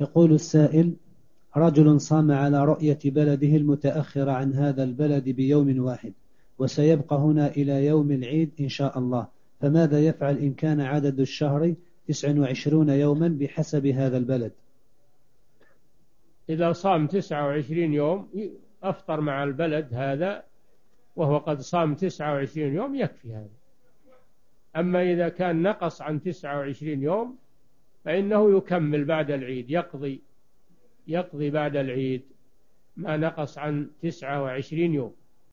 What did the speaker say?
يقول السائل: رجل صام على رؤية بلده المتأخر عن هذا البلد بيوم واحد، وسيبقى هنا إلى يوم العيد إن شاء الله، فماذا يفعل إن كان عدد الشهر 29 يوما بحسب هذا البلد؟ إذا صام 29 يوم أفطر مع البلد هذا وهو قد صام 29 يوم يكفي هذا. أما إذا كان نقص عن 29 يوم فإنه يكمل بعد العيد، يقضي بعد العيد ما نقص عن 29 يوم.